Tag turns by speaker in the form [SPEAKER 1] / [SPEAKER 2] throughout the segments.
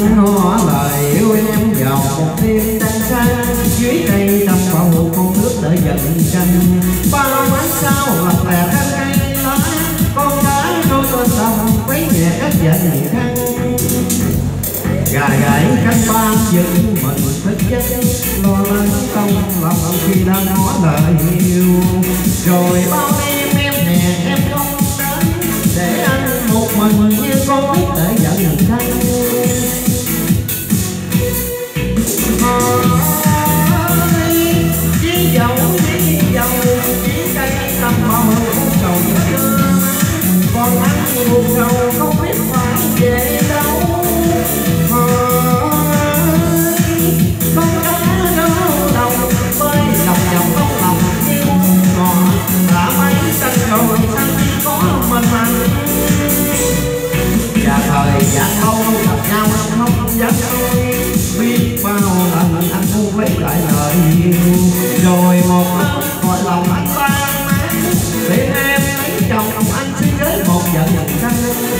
[SPEAKER 1] ngỏ lời yêu em vào một đêm trăng sáng, dưới cây đâm bầu con nước đợi dần tranh. Bao ánh sao lập lè thân cây lá, con gái đôi con sông quấy nhẹ các dần khăn. Gà gãy cánh ba dựng mình thức giấc, lo lắng trong lòng khi đã ngỏ lời yêu. Rồi bao đêm em nè em không đến, để anh một mình như con nít để dần tranh. Chỉ dầu chỉ cây tầm màu cầu xưa, còn anh buồn sầu không biết phải về đâu. Con cá đâu đồng bơi lòng vòng trong lòng như ngọt, đã mấy xanh rồi xanh có mình anh. Và thời gian lâu gặp nhau không dám nói, biết bao lần anh muốn lấy lại lời yêu. Rồi một lần gọi lòng anh tan nát, để em lấy chồng anh xin cưới một vợ tranh.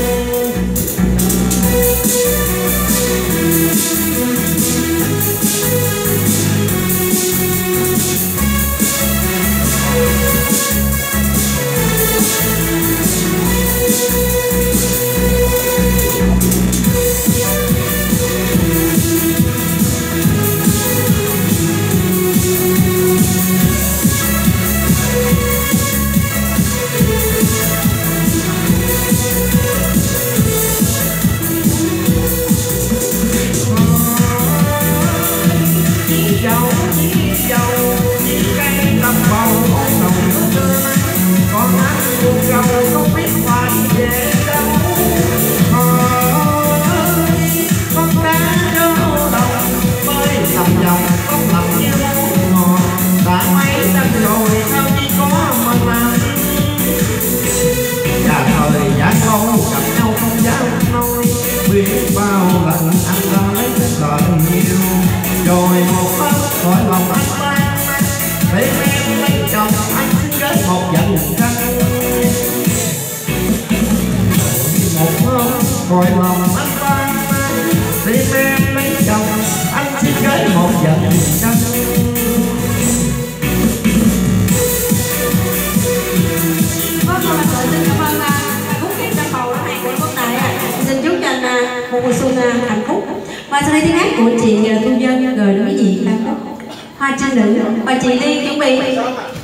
[SPEAKER 1] Biết bao lần anh đã lấy lời yêu, rồi một lần gọi lòng anh tan nát, để em lấy chồng anh xin cưới một vợ tranh. Một lần gọi lòng anh tan nát, để em lấy chồng anh xin cưới một vợ tranh.
[SPEAKER 2] Một mùa xuân hạnh phúc. Và sau đây tiếng hát của chị Thu Dân gửi đến quý vị ca khúc Hoa Trinh Nữ, và chị Ly chuẩn bị